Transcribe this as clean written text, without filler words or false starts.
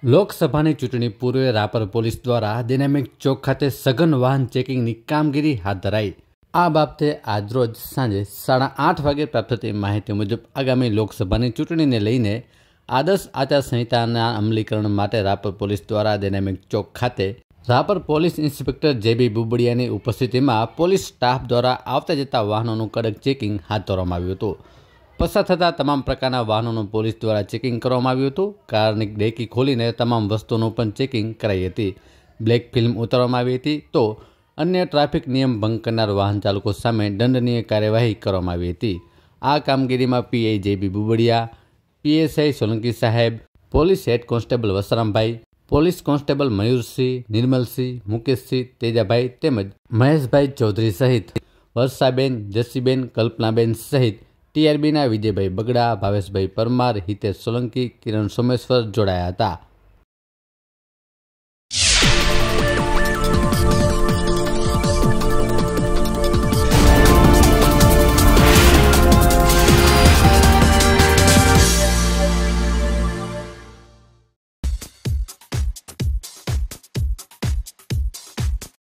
લોકસભાની ચૂંટણી પૂર્વે રાપર પોલીસ દ્વારા ડાયનામિક ચોક ખાતે સઘન વાહન ચેકિંગની કામગીરી હાથ ધરાઈ। આ બાબતે આજરોજ સાંજે 8:30 વાગે પ્રાપ્ત થતી માહિતી મુજબ આગામી લોકસભાની ચૂંટણીને લઈને આદર્શ આચારસંહિતાના અમલીકરણ માટે રાપર પોલીસ દ્વારા ડાયનામિક ચોક ખાતે રાપર પોલીસ ઇન્સ્પેક્ટર જે.બી. બુબડિયાની ઉપસ્થિતિમાં પોલીસ સ્ટાફ દ્વારા આવતા જતા વાહનોનું કડક ચેકિંગ હાથ ધરવામાં આવ્યું હતું। પસાર થતા તમામ પ્રકારના વાહનોનું પોલીસ દ્વારા ચેકિંગ કરવામાં આવ્યું હતું। કારની ડેકી ખોલીને તમામ વસ્તુઓનું પણ ચેકિંગ કરાઈ હતી। બ્લેક ફિલ્મ ઉતારવામાં આવી હતી તો અન્ય ટ્રાફિક નિયમ ભંગ કરનાર વાહન ચાલકો સામે દંડનીય કાર્યવાહી કરવામાં આવી હતી। આ કામગીરીમાં PI J B. Bubadiya, PSI Solanki saheb, police head constable Vasrambhai, police constable Mayursinh, Nirmalsinh, Mukeshsinh, Tejabhai તેમજ મહેશભાઈ ચૌધરી સહિત વર્ષાબેન, જસીબેન, કલ્પનાબેન સહિત ટીઆરબીના વિજયભાઈ બગડા, ભાવેશભાઈ પરમાર, હિતેશ સોલંકી, કિરણ સોમેશ્વર જોડાયા હતા।